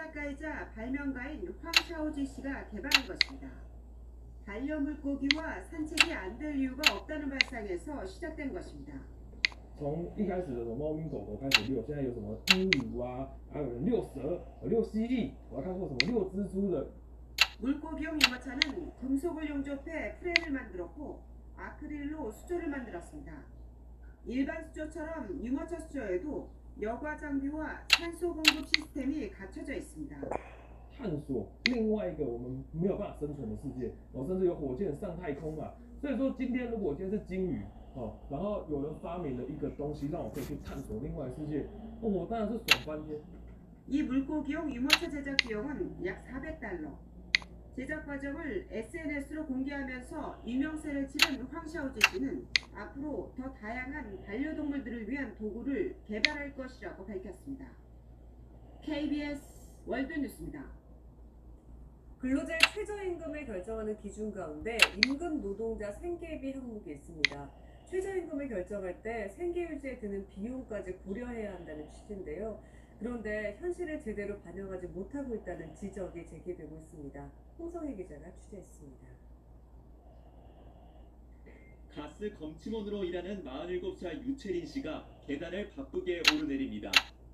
작가이자 발명가인 황샤오지 씨가 개발한 것입니다. 반려물고기와 산책이 안 될 이유가 없다는 발상에서 시작된 것입니다. 从一开始的什么猫咪狗狗开始遛，现在有什么鹦鹉啊，还有人遛蛇、遛蜥蜴，我还看过什么遛蜘蛛的。 물고기용 유모차는 금속을 용접해 프레임을 만들었고 아크릴로 수조를 만들었습니다. 일반 수조처럼 유모차 수조에도 여과 장비와 산소 공급 시스템이 갖춰져 있습니다. 探索另外一个我们没有办法生存的世界，甚至有火箭上太空嘛。所以说，今天如果我今天是鲸鱼，然后有人发明了一个东西，让我可以去探索另外世界，我当然是爽翻天。 이 물고기용 유모차 제작 비용은 약 400달러. 제작 과정을 SNS로 공개하면서 유명세를 치른 황샤오지 씨는 앞으로 더 다양한 반려동물들을 위한 도구를 개발할 것이라고 밝혔습니다. KBS 월드뉴스입니다. 근로자의 최저임금을 결정하는 기준 가운데 임금 노동자 생계비 항목이 있습니다. 최저임금을 결정할 때 생계유지에 드는 비용까지 고려해야 한다는 취지인데요. 그런데 현실을 제대로 반영하지 못하고 있다는 지적이 제기되고 있습니다. 홍성희 기자가 취재했습니다. 가스 검침원으로 일하는 47살 유채린 씨가 계단을 바쁘게 오르내립니다.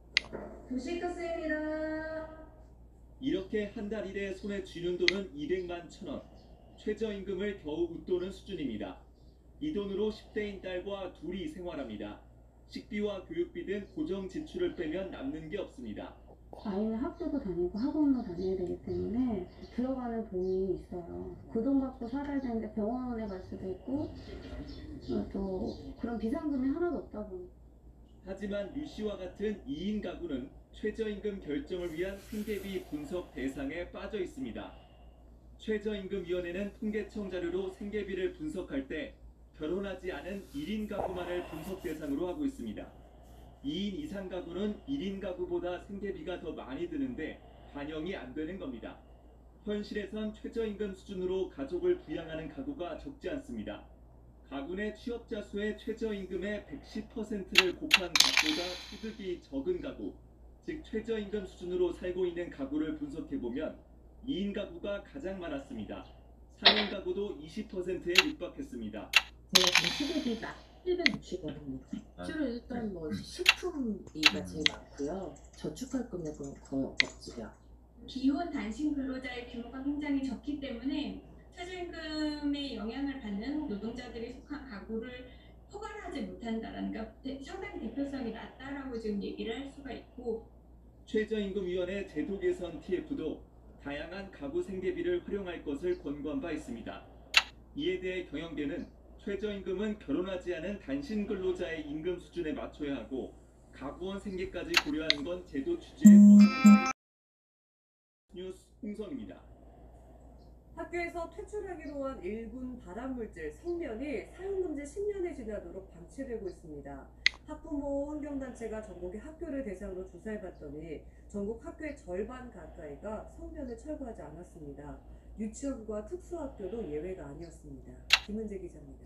도시가스입니다. 이렇게 한 달 일에 손에 쥐는 돈은 200만 1,000원. 최저임금을 겨우 웃도는 수준입니다. 이 돈으로 10대인 딸과 둘이 생활합니다. 식비와 교육비 등 고정 지출을 빼면 남는 게 없습니다. 아이는 학교도 다니고 학원도 다녀야 되기 때문에 들어가는 돈이 있어요. 그 돈 갖고 살아야 되는데 병원에 갈 수도 있고 또 그런 비상금이 하나도 없다 보니까. 하지만 류 씨와 같은 2인 가구는 최저임금 결정을 위한 생계비 분석 대상에 빠져 있습니다. 최저임금위원회는 통계청 자료로 생계비를 분석할 때 결혼하지 않은 1인 가구만을 분석 대상으로 하고 있습니다. 2인 이상 가구는 1인 가구보다 생계비가 더 많이 드는데 반영이 안 되는 겁니다. 현실에선 최저임금 수준으로 가족을 부양하는 가구가 적지 않습니다. 가구 내 취업자 수의 최저임금의 110%를 곱한 값보다 소득이 적은 가구, 즉 최저임금 수준으로 살고 있는 가구를 분석해보면 2인 가구가 가장 많았습니다. 4인 가구도 20%에 육박했습니다. 제가 지금 시급이 딱 760원입니다. 주로 일단 뭐 식품비가 제일 많고요. 저축할 금액은 거의 없고요. 비혼 단신 근로자의 규모가 굉장히 적기 때문에 최저임금의 영향을 받는 노동자들이 속한 가구를 포괄하지 못한다라는, 그러니까 상당히 대표성이 낮다라고 지금 얘기를 할 수가 있고, 최저임금위원회 제도 개선 TF도 다양한 가구 생계비를 활용할 것을 권고한 바 있습니다. 이에 대해 경영계는 최저임금은 결혼하지 않은 단신 근로자의 임금 수준에 맞춰야 하고 가구원 생계까지 고려하는 건 제도 취지에 벗어난다. 뉴스 홍성입니다. 학교에서 퇴출하기로 한 1군 발암물질 성면이 사용금지 10년이 지나도록 방치되고 있습니다. 학부모 환경단체가 전국의 학교를 대상으로 조사해봤더니 전국 학교의 절반 가까이가 성면을 철거하지 않았습니다. 유치원과 특수학교도 예외가 아니었습니다. 김은재 기자입니다.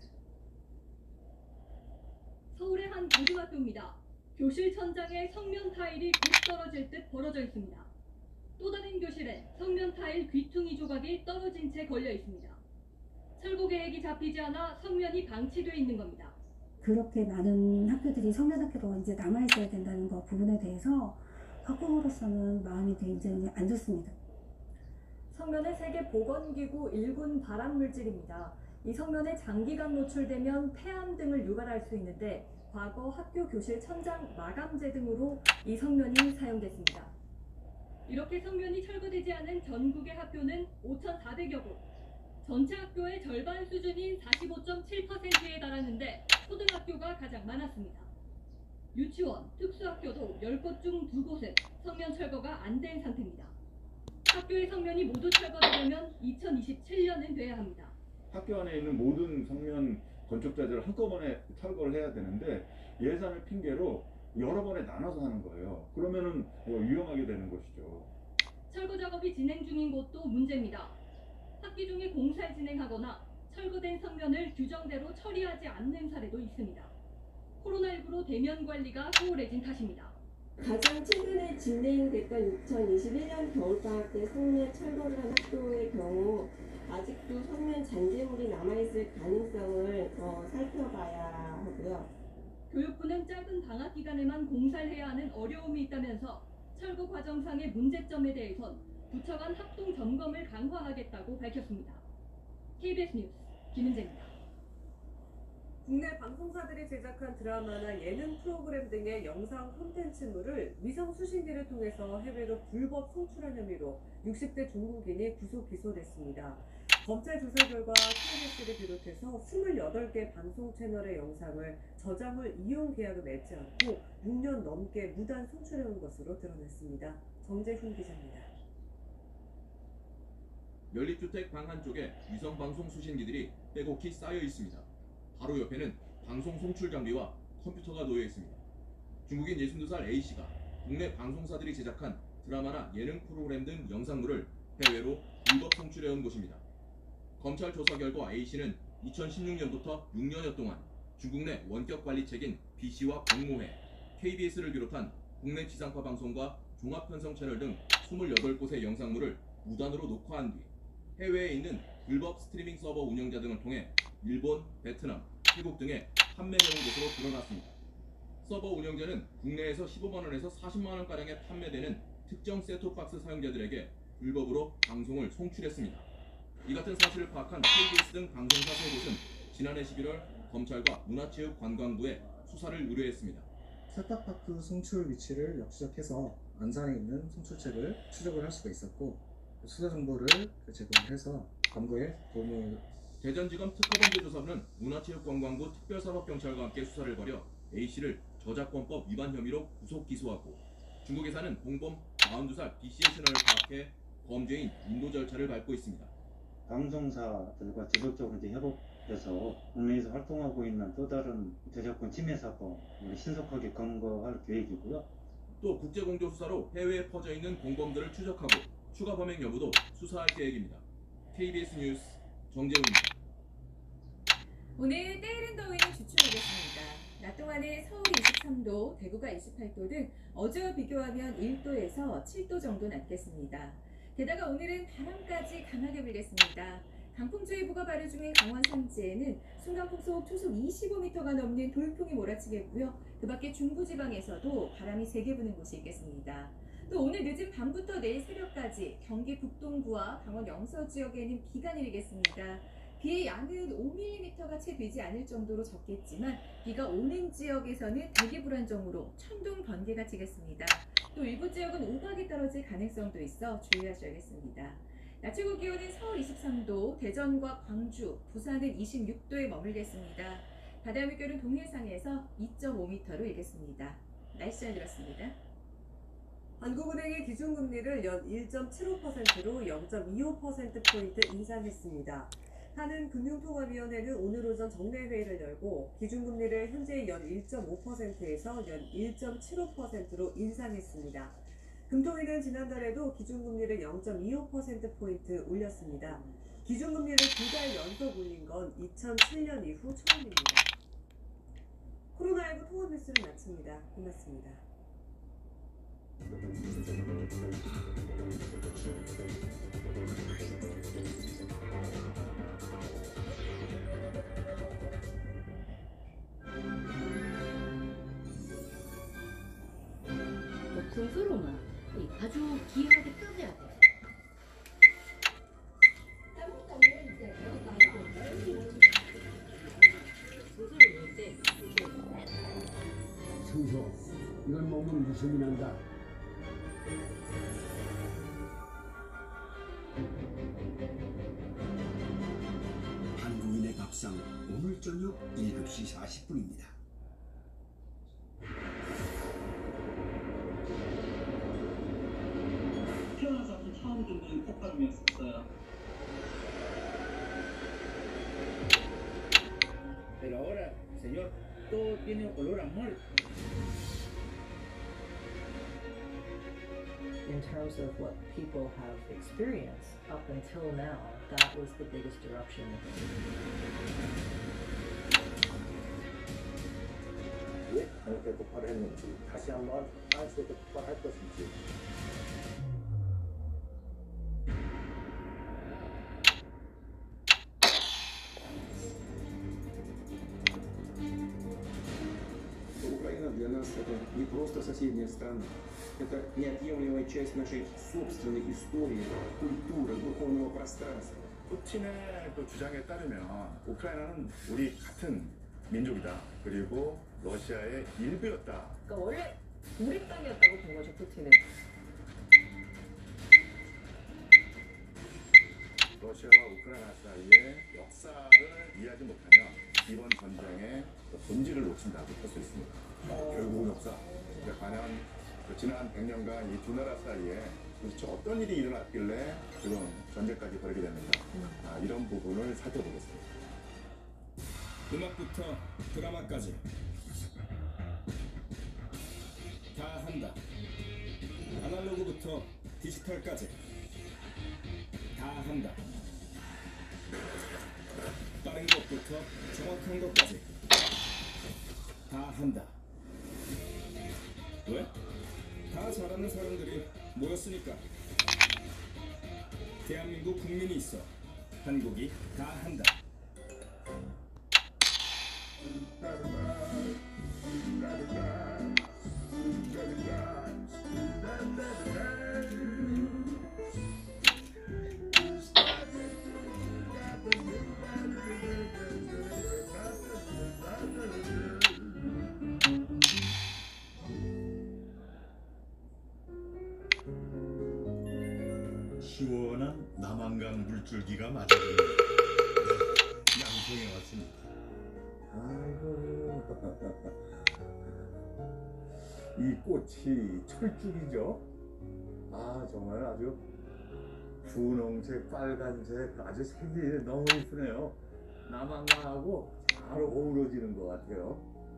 서울의 한 고등학교입니다. 교실 천장에 성면 타일이 굽 떨어질 듯 벌어져 있습니다. 또 다른 교실엔 성면 타일 귀퉁이 조각이 떨어진 채 걸려 있습니다. 철거 계획이 잡히지 않아 성면이 방치돼 있는 겁니다. 그렇게 많은 학교들이 성면학교로 이제 남아있어야 된다는 거 부분에 대해서 학부모로서는 마음이 굉장히 안 좋습니다. 성면은 세계보건기구 1군 발암물질입니다. 이 성면에 장기간 노출되면 폐암 등을 유발할 수 있는데 과거 학교 교실 천장 마감재 등으로 이 성면이 사용됐습니다. 이렇게 성면이 철거되지 않은 전국의 학교는 5,400여 곳. 전체 학교의 절반 수준인 45.7%에 달하는데 초등학교가 가장 많았습니다. 유치원, 특수학교도 10곳 중 2곳은 성면 철거가 안 된 상태입니다. 학교의 성면이 모두 철거되려면 2027년은 돼야 합니다. 학교 안에 있는 모든 성면 건축자들을 한꺼번에 철거를 해야 되는데 예산을 핑계로 여러 번에 나눠서 하는 거예요. 그러면은 위험하게 되는 것이죠. 철거 작업이 진행 중인 곳도 문제입니다. 학기 중에 공사를 진행하거나 철거된 성면을 규정대로 처리하지 않는 사례도 있습니다. 코로나19로 대면 관리가 소홀해진 탓입니다. 가장 최근에 진행됐던 2021년 겨울방학 때 성면 철거를 한 학교의 경우 아직도 성면 잔재물이 남아있을 가능성을 살펴봐야 하고요. 교육부는 짧은 방학 기간에만 공사를 해야 하는 어려움이 있다면서 철거 과정상의 문제점에 대해선 부처 간 합동 점검을 강화하겠다고 밝혔습니다. KBS 뉴스 김은재입니다. 국내 방송사들이 제작한 드라마나 예능 프로그램 등의 영상 콘텐츠물을 위성 수신기를 통해서 해외로 불법 송출한 혐의로 60대 중국인이 구속 기소됐습니다. 검찰 조사 결과 KBS를 비롯해서 28개 방송 채널의 영상을 저작물 이용 계약을 맺지 않고 6년 넘게 무단 송출해온 것으로 드러났습니다. 정재훈 기자입니다. 연립주택 방 한쪽에 위성방송 수신기들이 빼곡히 쌓여 있습니다. 바로 옆에는 방송 송출 장비와 컴퓨터가 놓여 있습니다. 중국인 62살 A씨가 국내 방송사들이 제작한 드라마나 예능 프로그램 등 영상물을 해외로 불법 송출해온 것입니다. 검찰 조사 결과 A씨는 2016년부터 6년여 동안 중국 내 원격 관리책인 BC와 공모해 KBS를 비롯한 국내 지상파 방송과 종합편성 채널 등 28곳의 영상물을 무단으로 녹화한 뒤 해외에 있는 불법 스트리밍 서버 운영자 등을 통해 일본, 베트남, 태국 등에 판매해온 것으로 드러났습니다. 서버 운영자는 국내에서 15만원에서 40만원가량에 판매되는 특정 셋톱박스 사용자들에게 불법으로 방송을 송출했습니다. 이 같은 사실을 파악한 KBS 등 방송사 3곳은 지난해 11월 검찰과 문화체육관광부에 수사를 의뢰했습니다. 셋탑박스 송출 위치를 역추적해서 안산에 있는 송출책을 추적을 할 수가 있었고 수사 정보를 제공해서 검거에 도움을. 대전지검 특허범죄조사부는 문화체육관광부 특별사법경찰과 함께 수사를 벌여 A씨를 저작권법 위반 혐의로 구속 기소하고 중국에 사는 공범 42살 B씨의 신원을 파악해 범죄인 인도 절차를 밟고 있습니다. 방송사들과 지속적으로 협업해서 국내에서 활동하고 있는 또 다른 저작권 침해 사건을 신속하게 검거할 계획이고요. 또 국제공조 수사로 해외에 퍼져 있는 공범들을 추적하고 추가 범행 여부도 수사할 계획입니다. KBS 뉴스 정재훈입니다. 오늘 때이른 더위는 주춤하겠습니다. 낮 동안에 서울이 23도, 대구가 28도 등 어제와 비교하면 1도에서 7도 정도 낮겠습니다. 게다가 오늘은 바람까지 강하게 불겠습니다. 강풍주의보가 발효 중인 강원 산지에는 순간풍속 초속 25m가 넘는 돌풍이 몰아치겠고요. 그 밖에 중부지방에서도 바람이 세게 부는 곳이 있겠습니다. 또 오늘 늦은 밤부터 내일 새벽까지 경기 북동부와 강원 영서 지역에는 비가 내리겠습니다. 비의 양은 5mm가 채 되지 않을 정도로 적겠지만 비가 오는 지역에서는 대기 불안정으로 천둥 번개가 치겠습니다. 또 일부 지역은 우박이 떨어질 가능성도 있어 주의하셔야겠습니다. 낮 최고 기온은 서울 23도, 대전과 광주, 부산은 26도에 머물겠습니다. 바다 물결은 동해상에서 2.5m로 일겠습니다. 날씨 알려드렸습니다. 한국은행의 기준금리를 연 1.75%로 0.25%포인트 인상했습니다. 한은금융통화위원회는 오늘 오전 정례회의를 열고 기준금리를 현재 연 1.5%에서 연 1.75%로 인상했습니다. 금통위는 지난달에도 기준금리를 0.25%포인트 올렸습니다. 기준금리를 2달 연속 올린 건 2007년 이후 처음입니다. 코로나19 통합 뉴스를 마칩니다. 고맙습니다. 스스로만 아주 기하게 떠내야 돼. 승소, 이걸 먹으면 웃음이 난다. 한국인의 밥상 오늘 저녁 7시 40분입니다. 태어나서 처음 듣는 폭발음이었어요. Pero ahora, señor, todo tiene olor a muerte. In terms of what people have experienced up until now, that was the biggest eruption. 왜 저렇게 폭발했는지, 다시 한번 안쓰럽게 폭발할 것인지. Украина для нас это не просто соседняя страна. Это неотъемлемая часть нашей собственной истории, культуры, духовного пространства. 푸틴의 그 주장에 따르면 우크라이나는 우리 같은 민족이다. 그리고 러시아의 일부였다. 그러니까 원래 우리 땅이었다고 본 거죠, 푸틴은. 러시아와 우크라이나 사이의 역사를 이해하지 못하면 이번 전쟁의 본질을 놓친다고 할 수 있습니다. 결국은 역사. 과연 지난 100년간 이 두 나라 사이에 도대체 어떤 일이 일어났길래 지금 전쟁까지 벌이게 됐는가. 이런 부분을 살펴보겠습니다. 음악부터 드라마까지 다 한다. 아날로그부터 디지털까지 다 한다. 빠른 것부터 정확한 것까지 다 한다. 왜? 다 잘하는 사람들이 모였으니까. 대한민국 국민이 있어. 한국이 다 한다. 시원한 남한강 물줄기가 맞아주는 양평에 왔습니다. 아이고, 이 꽃이 철쭉이죠. 아, 정말 아주 분홍색, 빨간색, 아주 색이 너무 이쁘네요. 남한강하고 잘 어우러지는 것 같아요.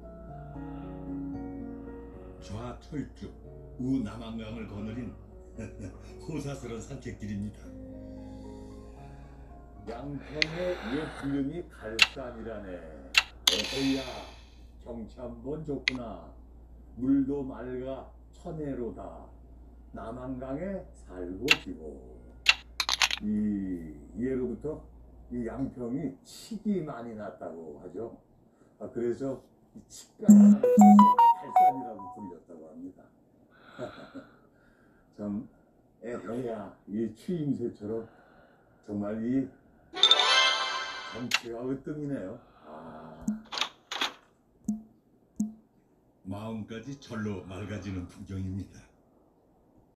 좌철쭉, 우남한강을 거느린 호사스러운 산책길입니다. 양평의 옛 이름이 갈산이라네. 어허야, 경치 한번 좋구나. 물도 맑아 천혜로다. 남한강에 살고 지고. 이 예로부터 이 양평이 칡이 많이 났다고 하죠. 그래서 이 칡가루를 써서 갈산이라고 불렸다고 합니다. 참 애야, 이 추임새처럼 정말 이 정치가 으뜸이네요. 마음까지 절로 맑아지는 풍경입니다.